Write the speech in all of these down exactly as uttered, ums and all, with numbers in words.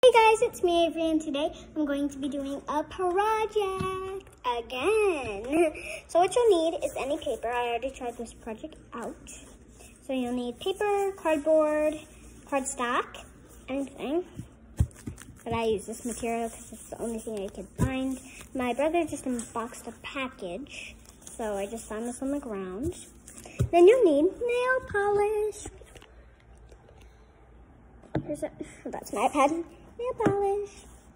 Hey guys, it's me Avery, and today I'm going to be doing a project again. So what you'll need is any paper. I already tried this project out. So you'll need paper, cardboard, cardstock, anything. But I use this material because it's the only thing I could find. My brother just unboxed a package, so I just found this on the ground. Then you'll need nail polish. Here's a, that's my iPad. Nail polish.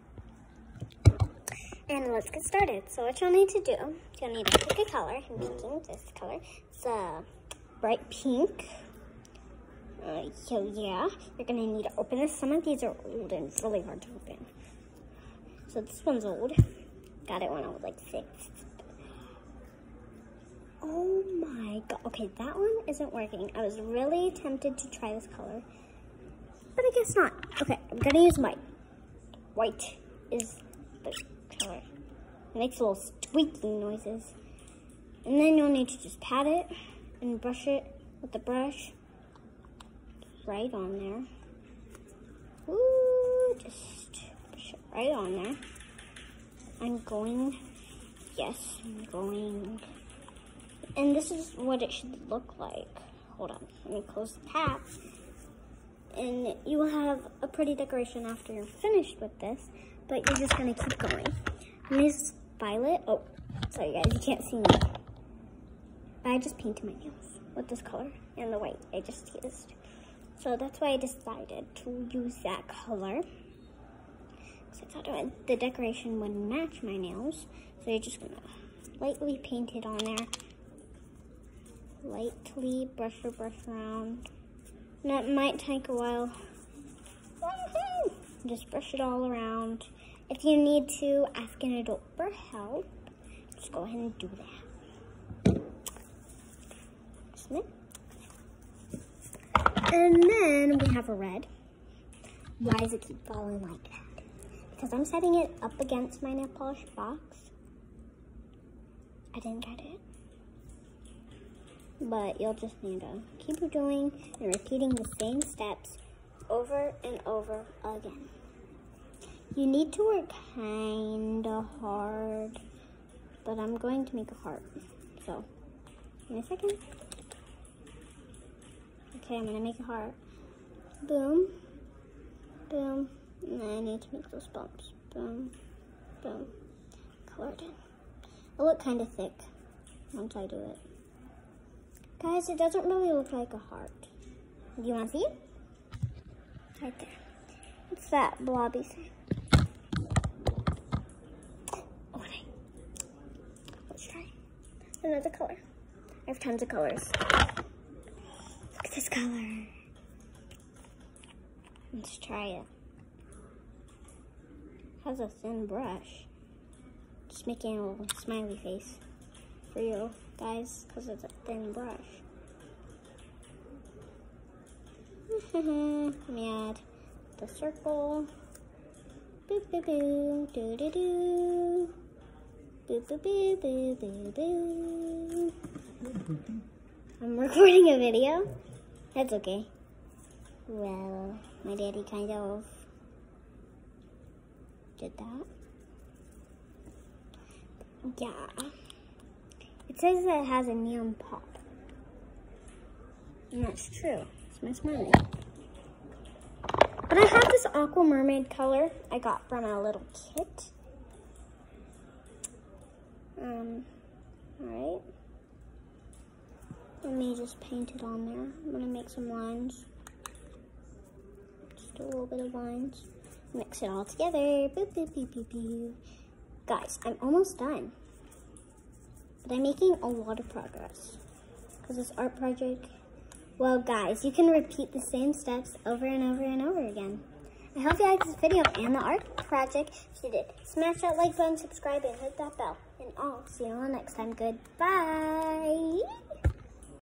And let's get started. So what you'll need to do, you'll need to pick a color. I'm picking this color. It's a bright pink. Uh, so yeah, you're gonna need to open this. Some of these are old and it's really hard to open. So this one's old. Got it when I was like six. Oh my god. Okay, that one isn't working. I was really tempted to try this color, but I guess not. Okay, I'm gonna use white. White is the color. It makes little squeaking noises. And then you'll need to just pat it and brush it with the brush right on there. Ooh, just push it right on there. I'm going, yes, I'm going. And this is what it should look like. Hold on, let me close the tab. And you will have a pretty decoration after you're finished with this, but you're just gonna keep going. And this violet, oh, sorry guys, you can't see me. I just painted my nails with this color and the white I just used. So that's why I decided to use that color. So I thought it would, the decoration would match my nails. So you're just gonna lightly paint it on there. Lightly brush your brush around. That might take a while. Just brush it all around. If you need to ask an adult for help, just go ahead and do that. And then we have a red. Why does it keep falling like that? Because I'm setting it up against my nail polish box. I didn't get it. But you'll just need to keep doing and repeating the same steps over and over again. You need to work kinda hard, but I'm going to make a heart. So, give me a second. Okay, I'm gonna make a heart. Boom, boom, and then I need to make those bumps. Boom, boom, color it in. It'll look kinda thick once I do it. Guys, it doesn't really look like a heart. Do you want to see it? Right there. What's that blobby thing? Okay. Let's try another color. I have tons of colors. Look at this color. Let's try it. It has a thin brush. Just making a little smiley face for you guys, because it's a thin brush. Let me add the circle. Boop boop boo, doo doo doo. Boop boop boo boo boo boo. I'm recording a video. That's okay. Well, my daddy kind of did that. Yeah. It says that it has a neon pop. And that's true. It's my smiley. But I have this aqua mermaid color I got from a little kit. Um, alright. Let me just paint it on there. I'm gonna make some lines. Just a little bit of lines. Mix it all together. Boop, boop, boop, boop, boop. Guys, I'm almost done. But I'm making a lot of progress because this art project, well guys, you can repeat the same steps over and over and over again. I hope you liked this video and the art project. If you did, smash that like button, subscribe, and hit that bell. And I'll see you all next time. Goodbye.